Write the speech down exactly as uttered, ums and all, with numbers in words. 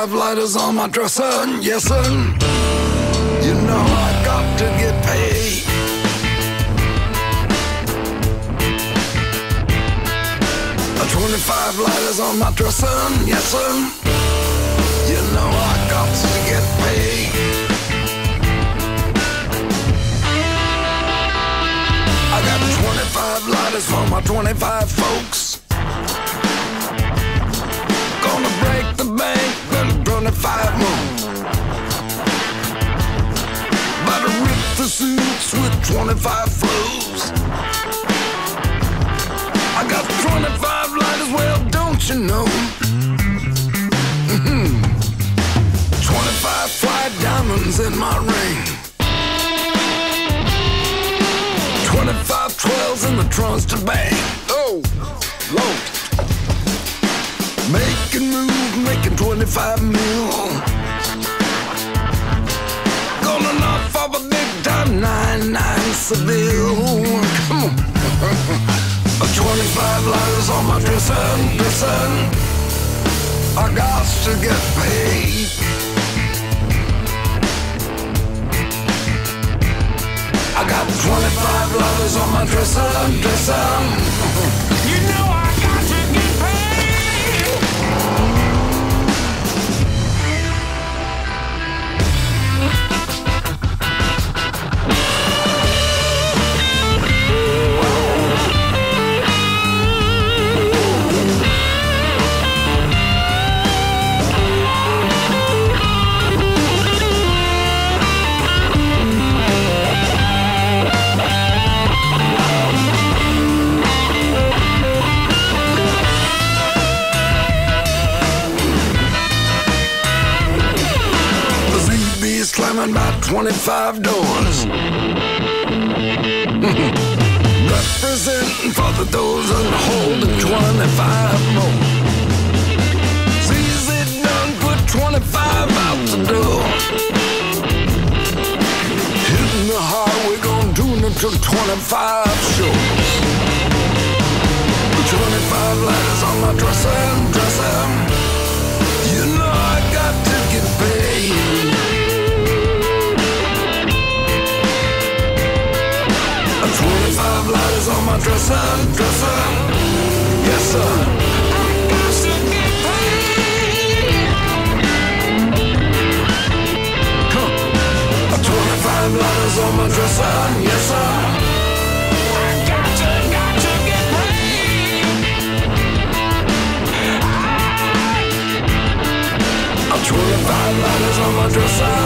twenty-five lighters on my dresser, yes sir. You know I got to get paid. twenty-five lighters on my dresser, yes sir. You know I got to get paid. I got twenty-five lighters for my twenty-five folks. Gonna break the bank, then twenty-five more. About to rip the suits with twenty-five flows. I got twenty-five lighters, well, don't you know? Mm-hmm. twenty-five fly diamonds in my ring. twenty-five twelves in the trunks to bang. Oh, Lord. Making moves, making twenty-five mil. Gonna knock off a big time nine nine Seville. Come on. twenty-five lighters on my dresser, dresser. I got to get paid. I got twenty-five lighters on my dresser, dresser. You know I got to get paid. Slamming about twenty-five doors. Representing for the doors and holding twenty-five more. It's easy done, put twenty-five out the door. Hitting the highway, gonna tune it to twenty-five shows. twenty-five lighters on my dresser, dresser. You know I got to get paid. twenty-five lighters on my dresser, dresser. Yes, sir. I got to get paid. Come on. twenty-five lighters on my dresser, yes, sir. I got to, got to get paid. I, twenty-five lighters on my dresser.